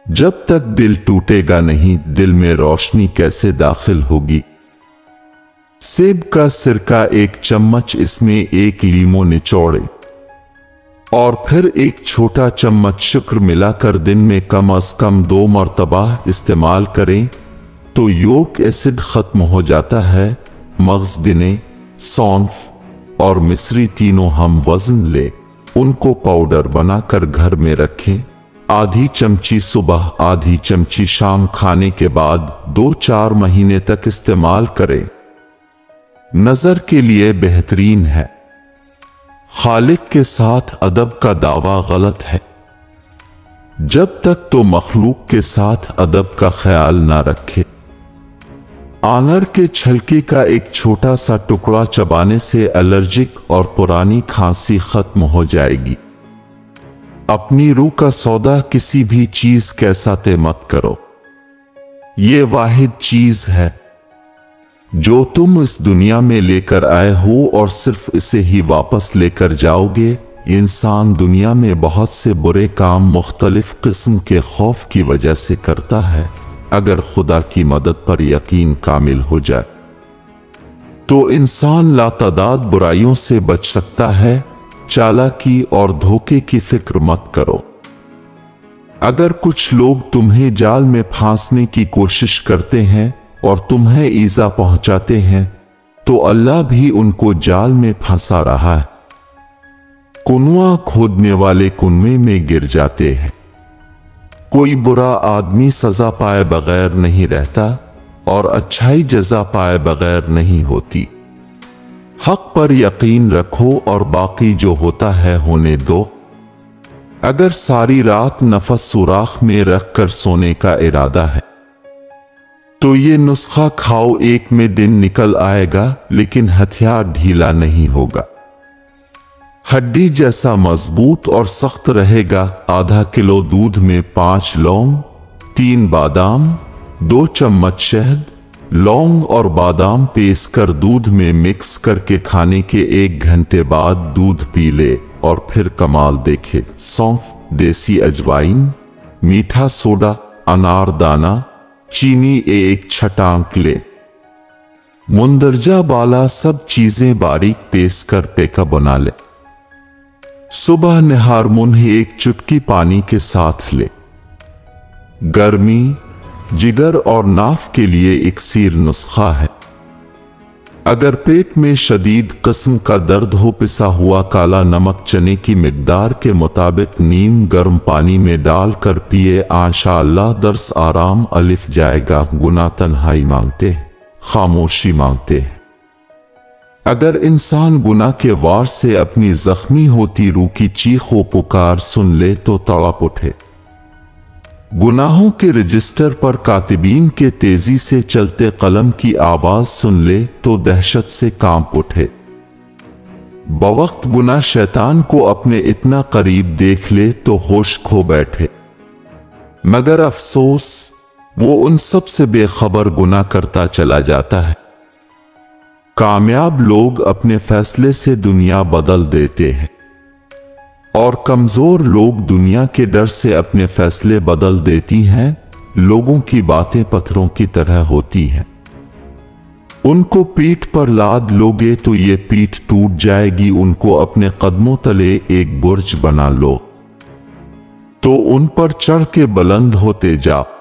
जब तक दिल टूटेगा नहीं, दिल में रोशनी कैसे दाखिल होगी। सेब का सिरका 1 चम्मच, इसमें 1 लीमो निचोड़े और फिर 1 छोटा चम्मच शक्कर मिलाकर दिन में कम से कम 2 मरतबा इस्तेमाल करें तो यूरिक एसिड खत्म हो जाता है। मगज, दिने, सौंफ और मिश्री तीनों हम वजन ले, उनको पाउडर बनाकर घर में रखें। आधी चमची सुबह, आधी चमची शाम खाने के बाद 2-4 महीने तक इस्तेमाल करें। नजर के लिए बेहतरीन है। खालिक के साथ अदब का दावा गलत है। जब तक तो मखलूक के साथ अदब का ख्याल ना रखे। अनार के छिलके का 1 छोटा सा टुकड़ा चबाने से एलर्जिक और पुरानी खांसी खत्म हो जाएगी। अपनी रूह का सौदा किसी भी चीज के साथ मत करो। ये वाहिद चीज है जो तुम इस दुनिया में लेकर आए हो और सिर्फ इसे ही वापस लेकर जाओगे। इंसान दुनिया में बहुत से बुरे काम मुख्तलिफ किस्म के खौफ की वजह से करता है। अगर खुदा की मदद पर यकीन कामिल हो जाए तो इंसान लातादाद बुराइयों से बच सकता है। चालाकी और धोखे की फिक्र मत करो। अगर कुछ लोग तुम्हें जाल में फांसने की कोशिश करते हैं और तुम्हें ईजा पहुंचाते हैं तो अल्लाह भी उनको जाल में फंसा रहा है। कुआं खोदने वाले कुएं में गिर जाते हैं। कोई बुरा आदमी सजा पाए बगैर नहीं रहता और अच्छाई जजा पाए बगैर नहीं होती। हक पर यकीन रखो और बाकी जो होता है होने दो। अगर सारी रात नफस सुराख में रखकर सोने का इरादा है तो ये नुस्खा खाओ, 1 में दिन निकल आएगा लेकिन हथियार ढीला नहीं होगा। हड्डी जैसा मजबूत और सख्त रहेगा। आधा किलो दूध में 5 लौंग, 3 बादाम, 2 चम्मच शहद, लौंग और बादाम पीस कर दूध में मिक्स करके खाने के 1 घंटे बाद दूध पी ले और फिर कमाल देखे। सौंफ, देसी अजवाइन, मीठा सोडा, अनारदाना, चीनी 1 छटांक ले। मुंदरजा वाला सब चीजें बारीक पीस कर पेका बना ले। सुबह निहार मुंह 1 चुटकी पानी के साथ ले। गर्मी, जिगर और नाफ के लिए इक्सीर नुस्खा है। अगर पेट में शदीद किस्म का दर्द हो, पिसा हुआ काला नमक चने की मिकदार के मुताबिक नीम गर्म पानी में डालकर पिए, इंशाअल्लाह दर्स आराम अलिफ जाएगा। गुनाह तन्हाई मांगते, खामोशी मांगते। अगर इंसान गुनाह के वार से अपनी जख्मी होती रूह की चीखों पुकार सुन ले तो तड़प उठे। गुनाहों के रजिस्टर पर कातिबीन के तेजी से चलते कलम की आवाज सुन ले तो दहशत से कांप उठे। बवक्त गुनाह शैतान को अपने इतना करीब देख ले तो होश खो बैठे। मगर अफसोस, वो उन सब से बेखबर गुनाह करता चला जाता है। कामयाब लोग अपने फैसले से दुनिया बदल देते हैं और कमजोर लोग दुनिया के डर से अपने फैसले बदल देती हैं। लोगों की बातें पत्थरों की तरह होती हैं। उनको पीठ पर लाद लोगे तो ये पीठ टूट जाएगी। उनको अपने कदमों तले एक बुर्ज बना लो तो उन पर चढ़ के बुलंद होते जाओ।